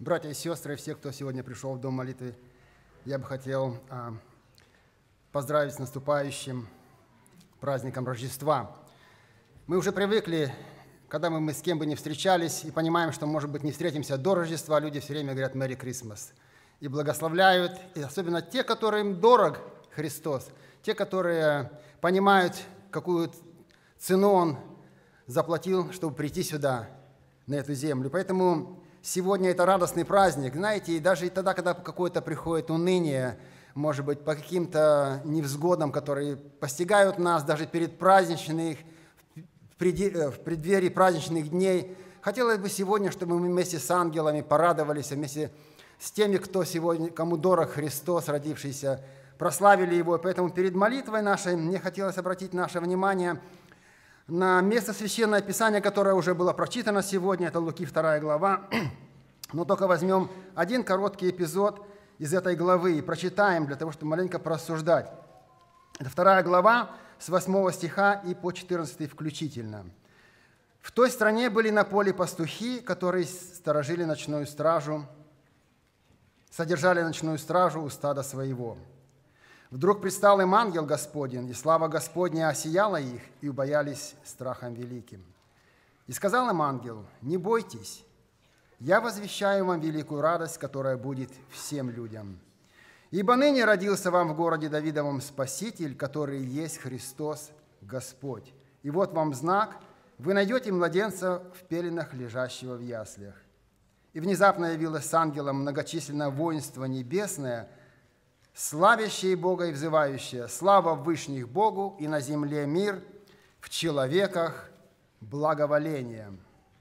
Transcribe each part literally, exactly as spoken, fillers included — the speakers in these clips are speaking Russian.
Братья и сестры, все, кто сегодня пришел в Дом молитвы, я бы хотел а, поздравить с наступающим праздником Рождества. Мы уже привыкли, когда мы, мы с кем бы ни встречались, и понимаем, что, может быть, не встретимся до Рождества, люди все время говорят «Merry Christmas» и благословляют, и особенно те, которым дорог Христос, те, которые понимают, какую цену Он заплатил, чтобы прийти сюда, на эту землю. Поэтому сегодня это радостный праздник. Знаете, и даже и тогда, когда какое-то приходит уныние, может быть, по каким-то невзгодам, которые постигают нас даже перед праздничных, в преддверии праздничных дней, хотелось бы сегодня, чтобы мы вместе с ангелами порадовались, вместе с теми, кто сегодня, кому дорог Христос, родившийся, прославили Его. Поэтому перед молитвой нашей мне хотелось обратить наше внимание на место Священного Писания, которое уже было прочитано сегодня, это Луки вторая глава. Но только возьмем один короткий эпизод из этой главы и прочитаем для того, чтобы маленько порассуждать. Это вторая глава с восьмого стиха и по четырнадцатый включительно. «В той стране были на поле пастухи, которые сторожили ночную стражу, содержали ночную стражу у стада своего. Вдруг предстал им ангел Господень, и слава Господня осияла их, и убоялись страхом великим. И сказал им ангел: не бойтесь, я возвещаю вам великую радость, которая будет всем людям. Ибо ныне родился вам в городе Давидовом Спаситель, который есть Христос Господь. И вот вам знак: вы найдете младенца в пеленах, лежащего в яслях. И внезапно явилось с ангелом многочисленное воинство небесное, славящие Бога и взывающие: слава в вышних Богу, и на земле мир, в человеках благоволение».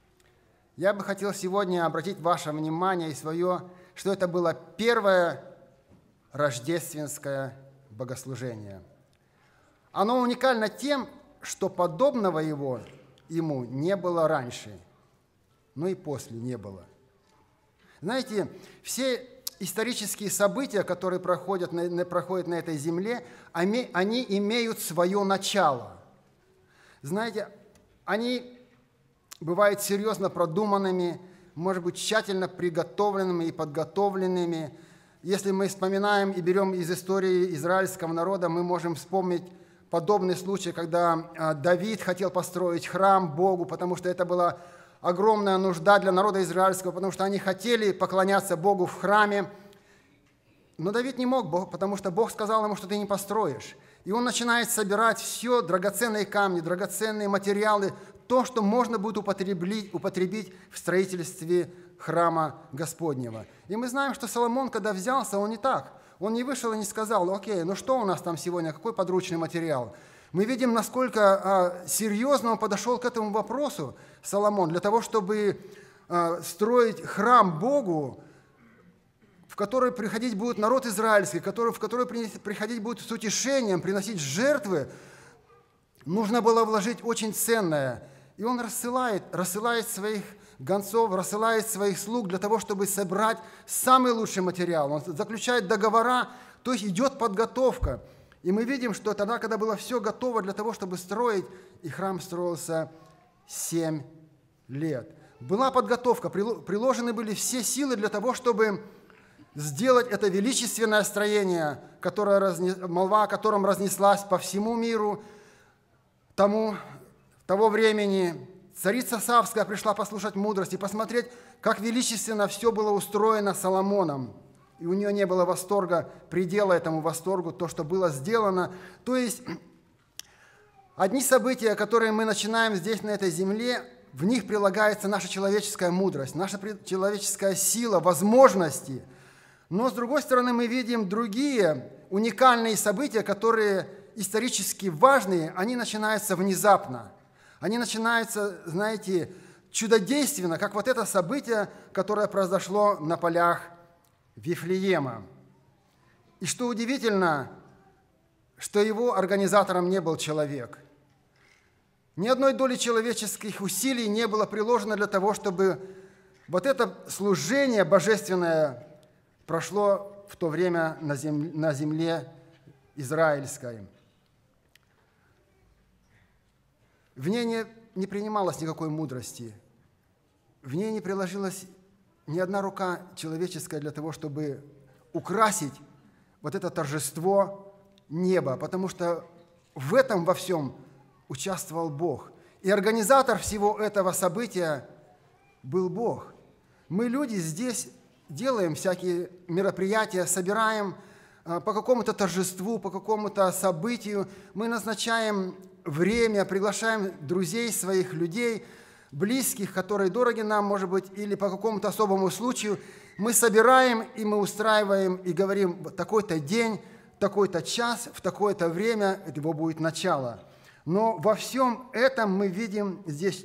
Я бы хотел сегодня обратить ваше внимание и свое, что это было первое рождественское богослужение. Оно уникально тем, что подобного его ему не было раньше, но и после не было. Знаете, все исторические события, которые проходят на, проходят на этой земле, они, они имеют свое начало. Знаете, они бывают серьезно продуманными, может быть, тщательно приготовленными и подготовленными. Если мы вспоминаем и берем из истории израильского народа, мы можем вспомнить подобный случай, когда Давид хотел построить храм Богу, потому что это была огромная нужда для народа израильского, потому что они хотели поклоняться Богу в храме. Но Давид не мог, потому что Бог сказал ему, что ты не построишь. И он начинает собирать все, драгоценные камни, драгоценные материалы, то, что можно будет употребить, употребить в строительстве храма Господнего. И мы знаем, что Соломон, когда взялся, он не так. Он не вышел и не сказал: окей, ну что у нас там сегодня, какой подручный материал? Мы видим, насколько а, серьезно он подошел к этому вопросу, Соломон, для того, чтобы а, строить храм Богу, в который приходить будет народ израильский, который, в который приходить будет с утешением, приносить жертвы. Нужно было вложить очень ценное. И он рассылает, рассылает своих гонцов, рассылает своих слуг для того, чтобы собрать самый лучший материал. Он заключает договора, то есть идет подготовка. И мы видим, что тогда, когда было все готово для того, чтобы строить, и храм строился семь лет. Была подготовка, приложены были все силы для того, чтобы сделать это величественное строение, которое разнес... молва о котором разнеслась по всему миру. Тому, того времени царица Савская пришла послушать мудрость и посмотреть, как величественно все было устроено Соломоном. И у нее не было восторга, предела этому восторгу, то, что было сделано. То есть одни события, которые мы начинаем здесь, на этой земле, в них прилагается наша человеческая мудрость, наша человеческая сила, возможности. Но, с другой стороны, мы видим другие уникальные события, которые исторически важные, они начинаются внезапно. Они начинаются, знаете, чудодейственно, как вот это событие, которое произошло на полях Вифлеема. И что удивительно, что его организатором не был человек. Ни одной доли человеческих усилий не было приложено для того, чтобы вот это служение божественное прошло в то время на земле, на земле израильской. В ней не, не принималось никакой мудрости, в ней не приложилось ни одна рука человеческая для того, чтобы украсить вот это торжество неба, потому что в этом во всем участвовал Бог. И организатор всего этого события был Бог. Мы, люди, здесь делаем всякие мероприятия, собираем по какому-то торжеству, по какому-то событию. Мы назначаем время, приглашаем друзей своих, людей, близких, которые дороги нам, может быть, или по какому-то особому случаю. Мы собираем, и мы устраиваем, и говорим, такой-то день, такой-то час, в такое-то время, его будет начало. Но во всем этом мы видим здесь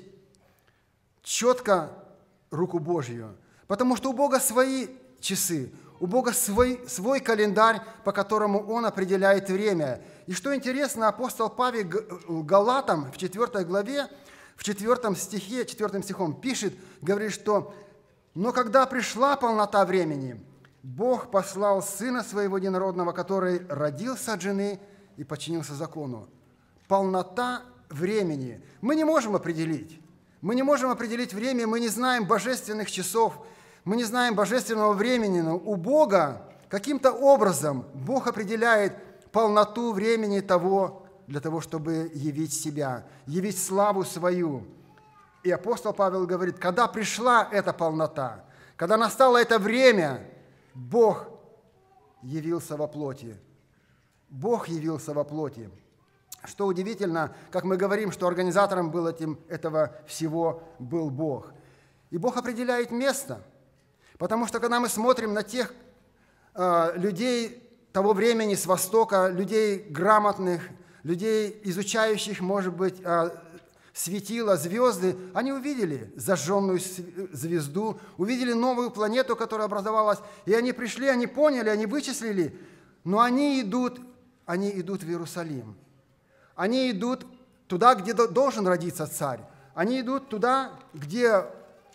четко руку Божью, потому что у Бога свои часы, у Бога свой, свой календарь, по которому Он определяет время. И что интересно, апостол Павел Галатам в четвёртой главе, в четвёртом стихе, четвёртым стихом пишет, говорит, что «Но когда пришла полнота времени, Бог послал Сына Своего Единородного, который родился от жены и подчинился закону». Полнота времени. Мы не можем определить. Мы не можем определить время, мы не знаем божественных часов, мы не знаем божественного времени, но у Бога каким-то образом Бог определяет полноту времени того, для того, чтобы явить себя, явить славу свою. И апостол Павел говорит, когда пришла эта полнота, когда настало это время, Бог явился во плоти. Бог явился во плоти. Что удивительно, как мы говорим, что организатором был этим, этого всего был Бог. И Бог определяет место, потому что когда мы смотрим на тех э, людей того времени с Востока, людей грамотных, людей, изучающих, может быть, э, светила, звезды, они увидели зажженную звезду, увидели новую планету, которая образовалась, и они пришли, они поняли, они вычислили, но они идут, они идут в Иерусалим. Они идут туда, где должен родиться царь. Они идут туда, где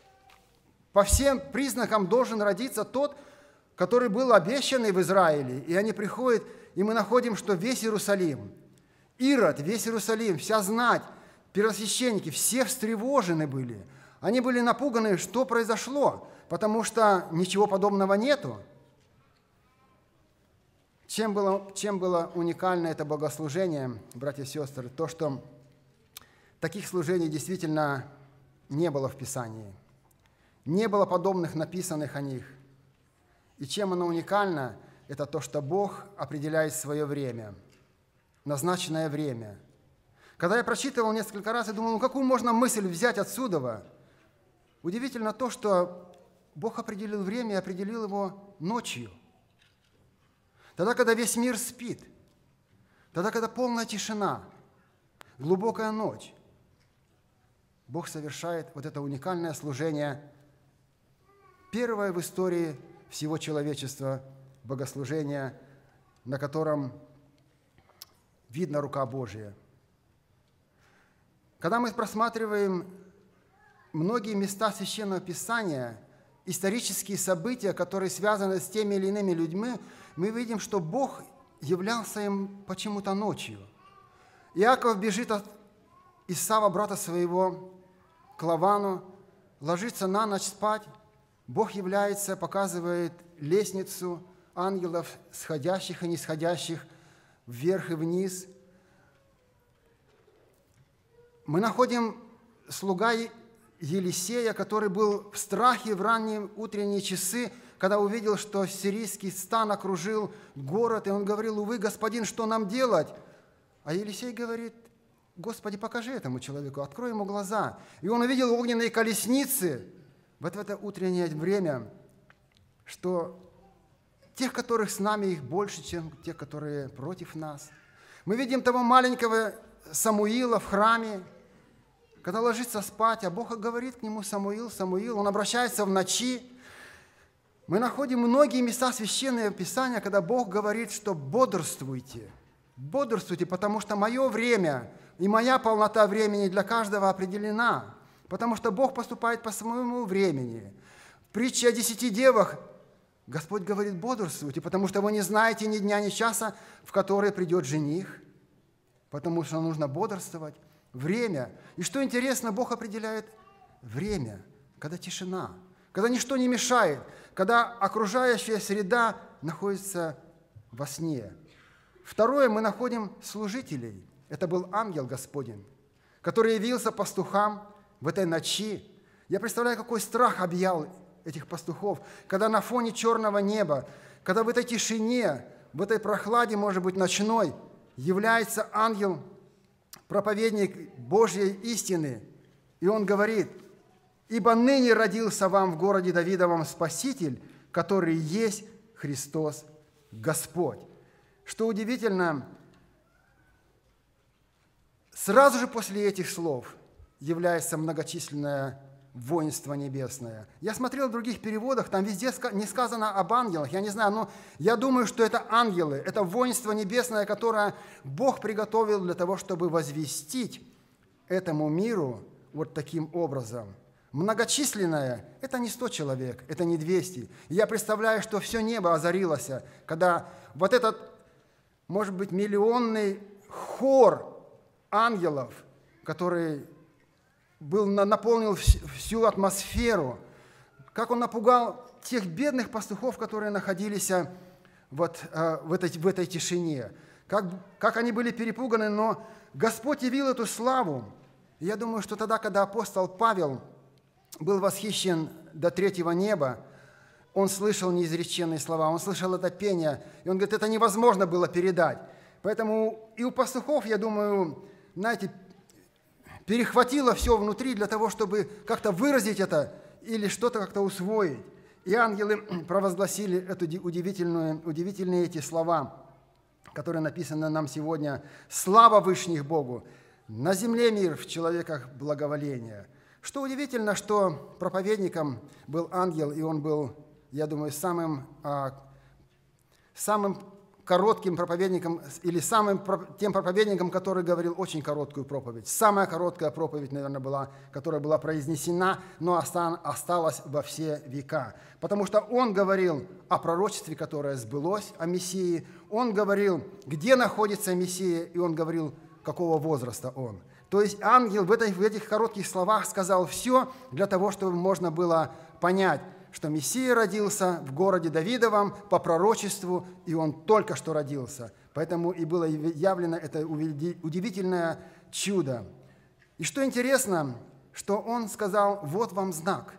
по всем признакам должен родиться тот, который был обещанный в Израиле. И они приходят, и мы находим, что весь Иерусалим, Ирод, весь Иерусалим, вся знать, первосвященники, все встревожены были. Они были напуганы, что произошло, потому что ничего подобного нету. Чем было, чем было уникально это богослужение, братья и сестры, то, что таких служений действительно не было в Писании. Не было подобных написанных о них. И чем оно уникально, это то, что Бог определяет свое время, назначенное время. Когда я прочитывал несколько раз, я думал, ну какую можно мысль взять отсюда? Удивительно то, что Бог определил время и определил его ночью. Тогда, когда весь мир спит, тогда, когда полная тишина, глубокая ночь, Бог совершает вот это уникальное служение, первое в истории всего человечества богослужение, на котором видна рука Божья. Когда мы просматриваем многие места Священного Писания, исторические события, которые связаны с теми или иными людьми, мы видим, что Бог являлся им почему-то ночью. Иаков бежит от Исава, брата своего, к Лавану, ложится на ночь спать. Бог является, показывает лестницу ангелов, сходящих и нисходящих вверх и вниз. Мы находим слуга Елисея, который был в страхе в ранние утренние часы, когда увидел, что сирийский стан окружил город, и он говорил: «Увы, господин, что нам делать?» А Елисей говорит: «Господи, покажи этому человеку, открой ему глаза». И он увидел огненные колесницы вот в это утреннее время, что тех, которых с нами, их больше, чем тех, которые против нас. Мы видим того маленького Самуила в храме, когда ложится спать, а Бог говорит к нему: «Самуил, Самуил», он обращается в ночи. Мы находим многие места Священного Писания, когда Бог говорит, что бодрствуйте, бодрствуйте, потому что мое время и моя полнота времени для каждого определена, потому что Бог поступает по своему времени. В притче о десяти девах Господь говорит: бодрствуйте, потому что вы не знаете ни дня, ни часа, в который придет жених, потому что нужно бодрствовать. Время. И что интересно, Бог определяет время, когда тишина, когда ничто не мешает, когда окружающая среда находится во сне. Второе, мы находим служителей. Это был ангел Господень, который явился пастухам в этой ночи. Я представляю, какой страх объял этих пастухов, когда на фоне черного неба, когда в этой тишине, в этой прохладе, может быть, ночной, является ангел, проповедник Божьей истины, и он говорит: «Ибо ныне родился вам в городе Давидовом Спаситель, который есть Христос Господь». Что удивительно, сразу же после этих слов является многочисленное воинство небесное. Я смотрел в других переводах, там везде не сказано об ангелах, я не знаю, но я думаю, что это ангелы, это воинство небесное, которое Бог приготовил для того, чтобы возвестить этому миру вот таким образом. Многочисленное – это не сто человек, это не двести. И я представляю, что все небо озарилось, когда вот этот, может быть, миллионный хор ангелов, который был, наполнил всю атмосферу, как он напугал тех бедных пастухов, которые находились вот, в, этой, в этой тишине, как, как они были перепуганы, но Господь явил эту славу. И я думаю, что тогда, когда апостол Павел был восхищен до третьего неба, он слышал неизреченные слова, он слышал это пение, и он говорит, это невозможно было передать. Поэтому и у пастухов, я думаю, знаете, перехватило все внутри для того, чтобы как-то выразить это или что-то как-то усвоить. И ангелы провозгласили эту удивительную, удивительные эти слова, которые написаны нам сегодня. «Слава Вышних Богу! На земле мир, в человеках благоволение». Что удивительно, что проповедником был ангел, и он был, я думаю, самым, самым коротким проповедником или самым тем проповедником, который говорил очень короткую проповедь. Самая короткая проповедь, наверное, была, которая была произнесена, но осталась во все века. Потому что он говорил о пророчестве, которое сбылось, о Мессии. Он говорил, где находится Мессия, и он говорил, какого возраста он. То есть ангел в, этой, в этих коротких словах сказал все для того, чтобы можно было понять, что Мессия родился в городе Давидовом по пророчеству, и он только что родился. Поэтому и было явлено это удивительное чудо. И что интересно, что он сказал, вот вам знак.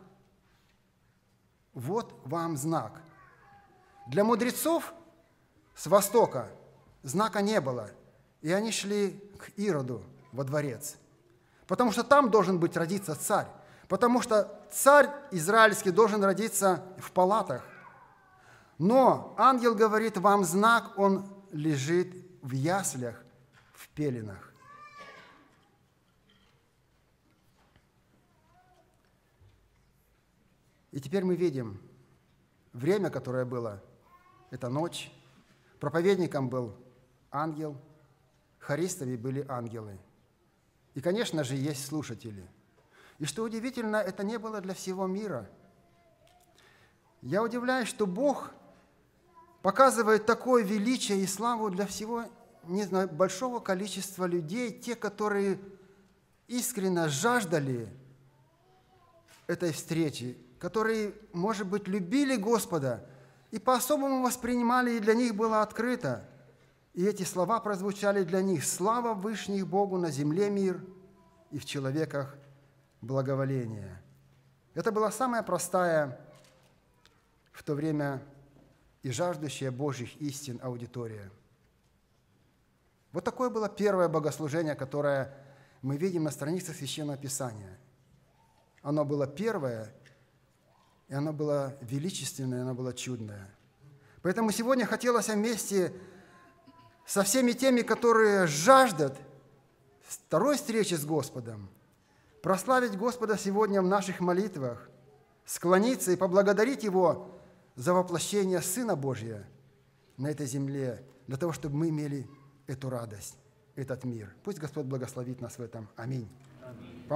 Вот вам знак. Для мудрецов с востока знака не было, и они шли к Ироду во дворец, потому что там должен быть родиться царь. Потому что царь израильский должен родиться в палатах. Но ангел говорит, вам знак, он лежит в яслях, в пеленах. И теперь мы видим время, которое было, это ночь. Проповедником был ангел, хористами были ангелы. И, конечно же, есть слушатели. И что удивительно, это не было для всего мира. Я удивляюсь, что Бог показывает такое величие и славу для всего, не знаю, большого количества людей, те, которые искренне жаждали этой встречи, которые, может быть, любили Господа и по-особому воспринимали, и для них было открыто. И эти слова прозвучали для них: «Слава Вышних Богу, на земле мир, и в человеках благоволение». Это была самая простая в то время и жаждущая Божьих истин аудитория. Вот такое было первое богослужение, которое мы видим на страницах Священного Писания. Оно было первое, и оно было величественное, оно было чудное. Поэтому сегодня хотелось вместе со всеми теми, которые жаждут второй встречи с Господом, прославить Господа сегодня в наших молитвах, склониться и поблагодарить Его за воплощение Сына Божия на этой земле, для того, чтобы мы имели эту радость, этот мир. Пусть Господь благословит нас в этом. Аминь. Аминь.